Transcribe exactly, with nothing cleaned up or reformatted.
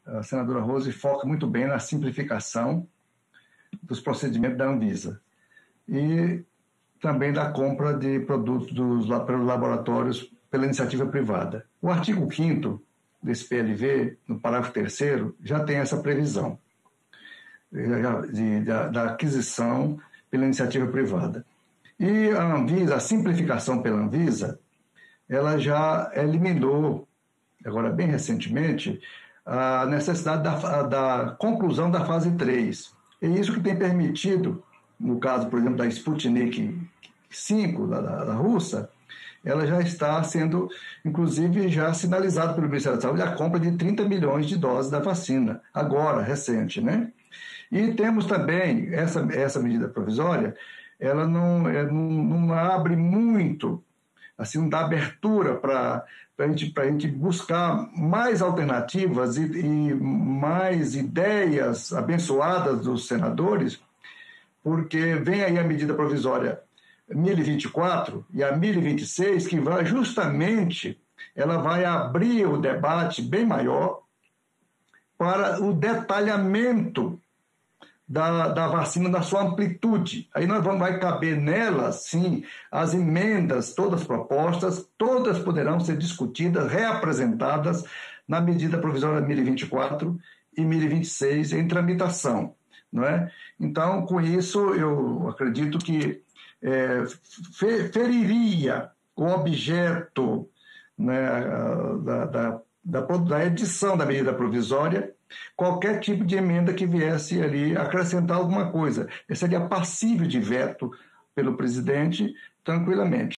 a senadora Rose foca muito bem na simplificação dos procedimentos da Anvisa e também da compra de produtos dos, pelos laboratórios pela iniciativa privada. O artigo quinto desse P L V, no parágrafo terceiro, já tem essa previsão de, de, da, da aquisição pela iniciativa privada. E a Anvisa, a simplificação pela Anvisa, ela já eliminou, agora bem recentemente, a necessidade da, da conclusão da fase três. É isso que tem permitido, no caso, por exemplo, da Sputnik cinco, da, da russa, ela já está sendo, inclusive, já sinalizado pelo Ministério da Saúde a compra de trinta milhões de doses da vacina, agora, recente, né? E temos também essa, essa medida provisória, ela não, é, não, não abre muito, assim, não dá abertura para a gente, a gente buscar mais alternativas e, e mais ideias abençoadas dos senadores, porque vem aí a medida provisória mil e vinte e quatro e a mil e vinte e seis, que vai justamente, ela vai abrir o debate bem maior para o detalhamento da, da vacina na sua amplitude. Aí nós vamos, vai caber nela, sim, as emendas, todas propostas, todas poderão ser discutidas, reapresentadas na medida provisória mil e vinte e quatro e mil e vinte e seis em tramitação, não é? Então, com isso, eu acredito que é, feriria o objeto, né, da, da, da, da edição da medida provisória qualquer tipo de emenda que viesse ali acrescentar alguma coisa. Esse seria passível de veto pelo presidente tranquilamente.